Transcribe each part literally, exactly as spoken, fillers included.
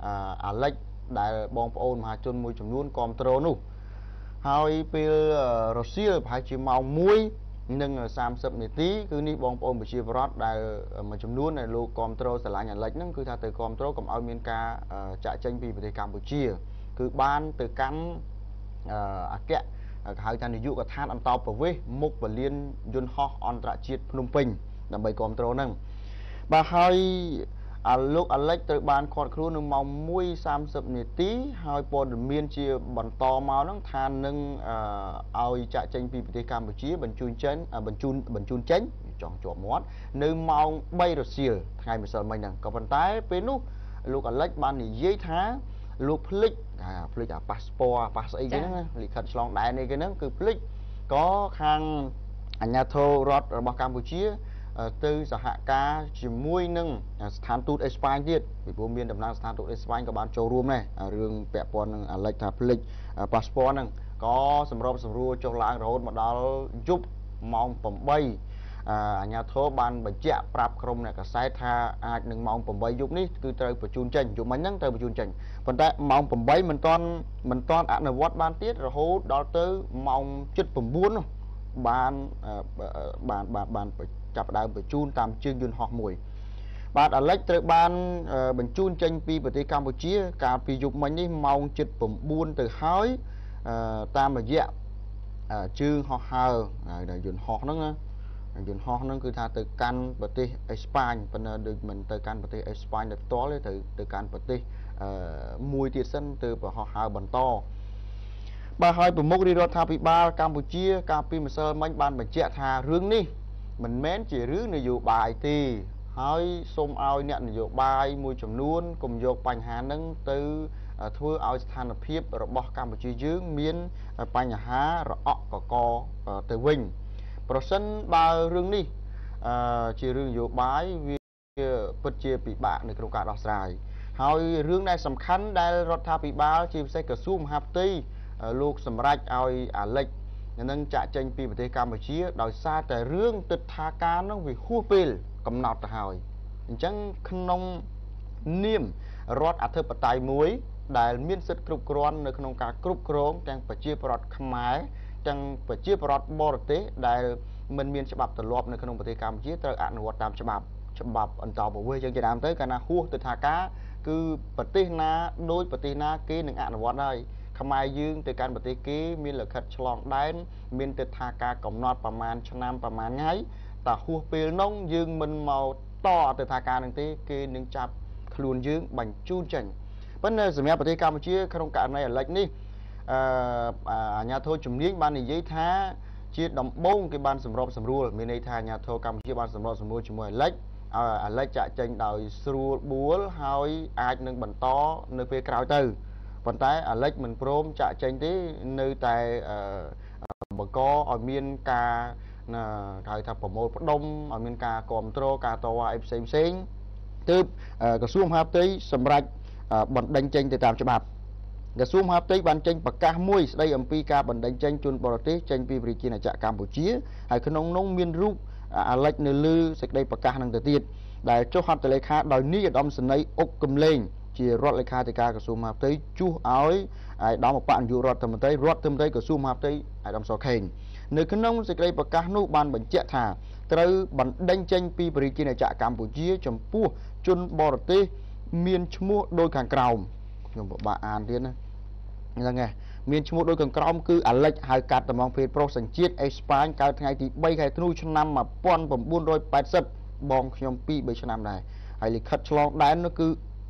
អាលិចដែលបងប្អូនមហាជនមួយចំនួនគ្រប់គ្រងនោះហើយពេលរសៀលប្រហែលជាម៉ោងមួយនិងសាមសិបនាទីគឺនេះបងប្អូនប្រជាពលរដ្ឋដែលមួយចំនួនដែលលោកគ្រប់គ្រងស្រឡាញ់អាលិចហ្នឹងគឺថាទៅគ្រប់គ្រងកុំឲ្យមានការចាក់ចេញពីប្រទេសកម្ពុជាគឺបានទៅកាន់អគ្គគេហៅថានាយកដ្ឋានអន្តរប្រវេសន៍មុខពលានយន្តហោះអន្តរជាតិភ្នំពេញដើម្បីគ្រប់គ្រងហ្នឹងបាទហើយអាលោកអាលិចត្រូវបានឃាត់ខ្លួននៅម៉ោងមួយសាមសិបនាទីហើយព័ត៌មានជាបន្តមកហ្នឹងថានឹងឲ្យចាក់ចេញពីប្រទេសកម្ពុជាបញ្ជូនចេញបញ្ជូនបញ្ជូនចេញចង់ជាប់មាត់នៅម៉ោងបីរសៀលថ្ងៃម្សិលមិញហ្នឹងក៏ប៉ុន្តែពេលនោះលោកអាលិចបាននិយាយថាលោកភ្លេចអាភ្លេចអាប៉ាសពតប៉ាសអីគេហ្នឹងលិខិតឆ្លងដែននេះគេហ្នឹងគឺភ្លេចក៏ខាងអាជ្ញាធររដ្ឋរបស់កម្ពុជាទៅសហការជាមួយនឹងស្ថានទូតអេស្ប៉ាញទៀតពីព្រោះមានតំណាងស្ថានទូតអេស្ប៉ាញក៏បានចូលរួមដែររឿងពាក់ព័ន្ធនឹងអាលិចថាភ្លេចប៉ាសពតហ្នឹងក៏សម្របសម្រួលចុះឡើងរហូតមកដល់យប់ម៉ោងប្រាំបីអាជ្ញាធរបានបញ្ជាក់ប្រាប់ក្រុមអ្នកកសែតថាអាចនឹងម៉ោងប្រាំបីយប់នេះគឺត្រូវបញ្ជូនចេញយប់មិញហ្នឹងត្រូវបញ្ជូនចេញប៉ុន្តែម៉ោងប្រាំបីមិនទាន់មិនទាន់អនុវត្តបានទៀតរហូតដល់ទៅម៉ោងជិតប្រាំបួនបានបានបានបានចាប់ដើមបញ្ជូនតាមជើងយន្តហោះមួយបាទអាលិចត្រូវបានបញ្ជូនចេញពីប្រទេសកម្ពុជាកាលពីយប់មិញនេះម៉ោងជិតប្រាំបួនទៅហើយតាមរយៈជើងហោះហើរយន្តហោះហ្នឹងណាយន្តហោះហ្នឹងគឺថាទៅកាន់ប្រទេសអេស្ប៉ាញប៉ុន្តែដូចមិនទៅកាន់ប្រទេសអេស្ប៉ាញទៅផ្ទាល់ទេទៅទៅកាន់ប្រទេសមួយទៀតសិនទៅប្រហោះហើរបន្តបាទហើយប្រមុខរាជរដ្ឋាភិបាលកម្ពុជាកាលពីម្សិលមិញបានបញ្ជាក់ថារឿងនេះមិនមែនជារឿងនយោបាយទេហើយសូមឲ្យអ្នកនយោបាយមួយចំនួនកុំយកបញ្ហាហ្នឹងទៅធ្វើឲ្យស្ថានភាពរបស់កម្ពុជាយើងមានបញ្ហារអកកកទៅវិញប្រសិនបើរឿងនេះជារឿងនយោបាយវាពិតជាពិបាកនៅក្នុងការដោះស្រាយហើយរឿងដែលសំខាន់ដែលរដ្ឋាភិបាលជាពិសេសក្រសួងមហាផ្ទៃលោកសម្រេចឲ្យអាលិចនឹងចាក់ចេញពីប្រទេសកម្ពុជាដោយសារតែរឿងទិដ្ឋាការនោះវាហួសពេលកំណត់ទៅហើយអញ្ចឹងក្នុងនាមរដ្ឋអធិបតេយ្យមួយដែលមានសិទ្ធិគ្រប់គ្រាន់នៅក្នុងការគ្រប់គ្រងទាំងប្រជាពលរដ្ឋខ្មែរទាំងប្រជាពលរដ្ឋបរទេសដែលមិនមានច្បាប់ទម្លាប់នៅក្នុងប្រទេសកម្ពុជាត្រូវអនុវត្តតាមច្បាប់ច្បាប់អន្តរប្រវេសន៍យ៉ាងជាដើមទៅកាលណាហួសទិដ្ឋាការគឺប្រទេសណាដោយប្រទេសណាគេនឹងអនុវត្តហើយខ្មែរយើងទៅកាន់ប្រទេសគេមានលិខិតឆ្លងដែនមានទិដ្ឋាការកំណត់ប្រមាណឆ្នាំប្រមាណថ្ងៃតើហួសពេលនោះយើងមិនមកតទិដ្ឋាការនឹងទេគេនឹងចាប់ខ្លួនយើងបញ្ជូនចេញប៉ុន្តែសម្រាប់ប្រទេសកម្ពុជាក្នុងករណីអាលិចនេះអឺអាជ្ញាធរជំនាញបាននិយាយថាជាដំបូងគេបានសម្របសម្រួលមានន័យថាអាជ្ញាធរកម្ពុជាបានសម្របសម្រួលជាមួយអាលិចឲ្យអាលិចចាក់ចេញដោយស្រួលបួលហើយអាចនឹងបន្តនៅពេលក្រោយទៅប៉ុន្តែអាលិចមិនព្រមចាក់ចេញទេនៅតែបង្កឲ្យមានការហៅថាប្រមូលផ្ដុំឲ្យមានការគ្រប់គ្រងការតវ៉ាអីផ្សេងផ្សេងទើបក្រសួងមហាផ្ទៃសម្រាប់បណ្ដេញចេញទៅតាមច្បាប់ក្រសួងមហាផ្ទៃបានចេញប្រកាសមួយស្ដីអំពីការបណ្ដេញចេញជនបរទេសចេញពីប្រជាណាចក្រកម្ពុជាហើយក្នុងនោះមានរូបអាលិចនៅលើសេចក្តីប្រកាសនឹងទៅទៀតដែលចុះហត្ថលេខាដោយនាយឧត្តមសេនីយ៍អុកកឹមលេងជារដ្ឋលេខាធិការក្រសួងមហាផ្ទៃជួសឲ្យអាយដាមអបនាយករដ្ឋមន្ត្រីរដ្ឋមន្ត្រីក្រសួងមហាផ្ទៃអាយដាមសខេងនៅក្នុងសេចក្តីប្រកាសនោះបានបញ្ជាក់ថាត្រូវបណ្ដេញចេញពីប្រជាណាចក្រកម្ពុជាចំពោះជនបរទេសមានឈ្មោះដោយខាងក្រោមខ្ញុំពិបាកអានទៀតណាហ្នឹងហើយមានឈ្មោះដោយខាងក្រោមគឺអាលិចហៅកាត់តំងភេទប្រុសសញ្ជាតិអេស្ប៉ាញកើតថ្ងៃទីបីខែធ្នូឆ្នាំmột nghìn chín trăm tám mươiបងខ្ញុំពីរបីឆ្នាំដែរហើយលិខិតឆ្លងដែននោះគឺ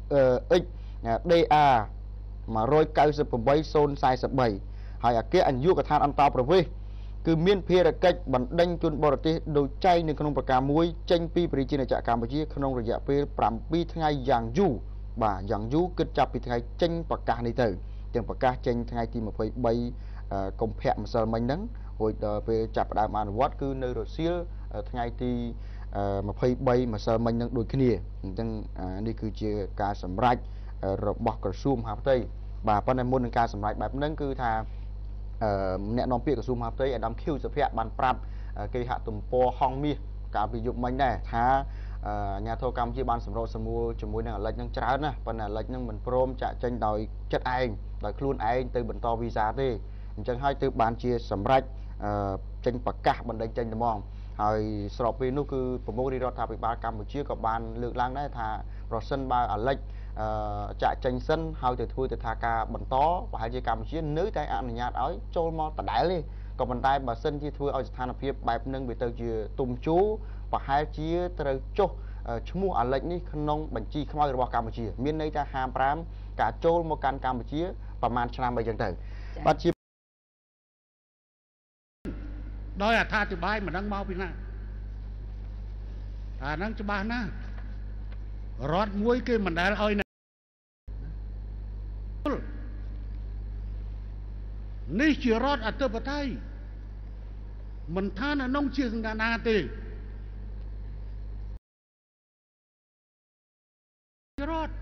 X D A một chín támศูนย์ สี่สี่ហើយអគ្គនាយកដ្ឋានអន្តរប្រវេសន៍គឺមានភារកិច្ចបណ្ដេញជនបរទេសដោយចែងនៅក្នុងប្រការមួយចេញពីប្រជាណាចក្រកម្ពុជាក្នុងរយៈពេលbảyថ្ងៃយ៉ាងយូរបាទយ៉ាងយូរគិតចាប់ពីថ្ងៃចេញប្រកាសនេះទៅទាំងប្រកាសចេញថ្ងៃទីยี่สิบสามកុម្ភៈម្សិលមិញហ្នឹងរួចដល់ពេលចាប់ផ្ដើមអនុវត្តគឺនៅរសៀលថ្ងៃទីยี่สิบสามម្សិលមិញហ្នឹងដូចគ្នាអញ្ចឹងនេះគឺជាការសម្រេចរបស់ក្រសួងមហាផ្ទៃបាទប៉ុន្តែមុននឹងការសម្រេចបែបហ្នឹងគឺថាអ្នកនាំពាក្យក្រសួងមហាផ្ទៃអាដាមខៀវសុភ័ក្របានប្រាប់គេហទំព័រហងមាសកាលពីយប់មិញដែរថា nhà thầu campuchia chia ban sầm rộ sầm mua chủng mối năng lệch năng trái nè phần là lệch năng mình prom chạy tranh đòi chất anh đòi khuôn anh từ bẩn to visa đi chẳng hai từ ban chia sầm rạch tranh bạc cả bên đây tranh tầm mongហើយស្របពេលនោះគឺប្រមុខរដ្ឋាភិបាលកម្ពុជាក៏បានលើកឡើងដែរថាប្រសិនបើអាលិចចាក់ចេញសិនហើយទៅធ្វើទៅថាការបន្តប្រហែលជាកម្ពុជានៅតែអនុញ្ញាតឲ្យចូលមកដដែលទេក៏ប៉ុន្តែបើសិនជាធ្វើឲ្យស្ថានភាពបែបនឹងវាទៅជាទុំជូរប្រហែលជាត្រូវចុះឈ្មោះអាលិចនេះក្នុងបញ្ជីខ្មៅរបស់កម្ពុជាមានន័យថាហាមប្រាមការចូលមកកាន់កម្ពុជាប្រហែលឆ្នាំអីចឹងទៅបាទជាដោយអត្ថាធិប្បាយមិនដឹងមកពីណាអាហ្នឹងច្បាស់ណាស់រដ្ឋមួយគេមិនដែលឲ្យនេះជារដ្ឋអធិបតេយ្យមិនថានៅក្នុងជាសង្កាណាទេរដ្ឋ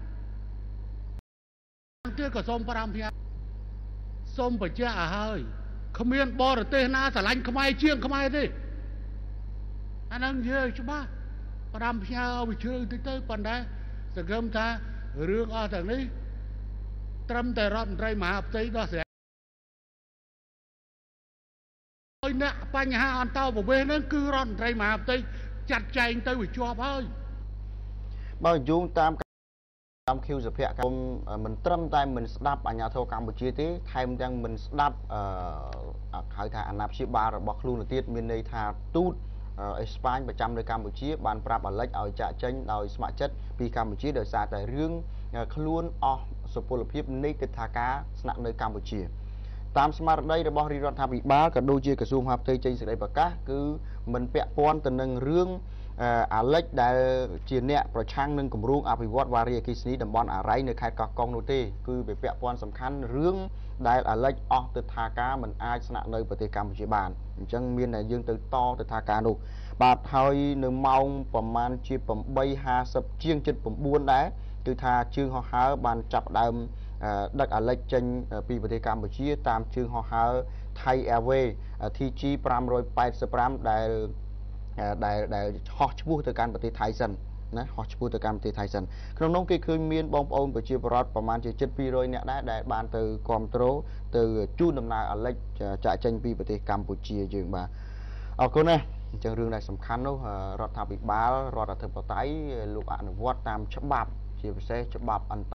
ទៀតក៏សូមប្រាំភាសូមបញ្ជាក់ឲ្យហើយគ្មានបរទេសណាស្រឡាញ់ខ្មែរជាងខ្មែរទេអាហ្នឹងនិយាយច្បាស់ប្រាំផ្ញើឲ្យជ្រៅតិចទៅប៉ុន្តែសង្ឃឹមថារឿងអស់ទាំងនេះត្រឹមតែរដ្ឋមន្ត្រីមហាផ្ទៃដោះស្រាយឲ្យអ្នកបញ្ហាអន្តោប្រវេសន៍ហ្នឹងគឺរដ្ឋមន្ត្រីមហាផ្ទៃចាត់ចែងទៅវាជាប់ហើយបើយោងតាមតាមឃីវសុភ័ក្រមិនត្រឹមតែមិនស្ដាប់អាជ្ញាធរកម្ពុជាទេថែមទាំងមិនស្ដាប់អឺហៅថាអាណាព្យាបាលរបស់ខ្លួនទៅទៀតមានន័យថាទូតអេស្ប៉ាញប្រចាំនៅកម្ពុជាបានប្រាប់អាលិចឲ្យចាក់ចេញដោយស្ម័គ្រចិត្តពីកម្ពុជាដោយសារតែរឿងខ្លួនអស់សុពលភាពនៃទិដ្ឋាការស្នាក់នៅកម្ពុជាតាមស្មារតីរបស់រាជរដ្ឋាភិបាលក៏ដូចជាក្រសួងមហាផ្ទៃចេញសេចក្តីប្រកាសគឺមិនពាក់ព័ន្ធទៅនឹងរឿងអាលិចដែលជាអ្នកប្រឆាំងនឹងគម្រោងអភិវឌ្ឍវារីអគ្គិសនីតំបន់អារ៉ៃនៅខេត្តកោះកុងនោះទេគឺវាពាក់ព័ន្ធសំខាន់រឿងដែលអាលិចអស់ទិដ្ឋាការមិនអាចស្នាក់នៅប្រទេសកម្ពុជាបានអញ្ចឹងមានតែយើងទៅតទិដ្ឋាការនោះបាទហើយនៅម៉ោងប្រមាណជាeight fiftyជាង七九ដែរគឺថាជើងហោះហើរបានចាប់ដើមដឹកអាលិចចេញពីប្រទេសកម្ពុជាតាមជើងហោះហើរ Thai Airways T G five eighty-five ដែលដែលដែលហោះឈ្មោះទៅកាន់ប្រទេសថៃសិនណាហោះឈ្មោះទៅកាន់ប្រទេសថៃសិនក្នុងនោះគេឃើញមានបងប្អូនប្រជាពលរដ្ឋប្រមាណជាជិតtwo hundredនាក់ដែរដែលបានទៅគ្រប់គ្រងទៅជូនដំណើរអាលិចចាក់ចេញពីប្រទេសកម្ពុជាយើងបាទអរគុណណាស់អញ្ចឹងរឿងដែលសំខាន់នោះរដ្ឋាភិបាលរដ្ឋអធិបតេយ្យលោកអនុវត្តតាមច្បាប់ជាពិសេសច្បាប់អន្ត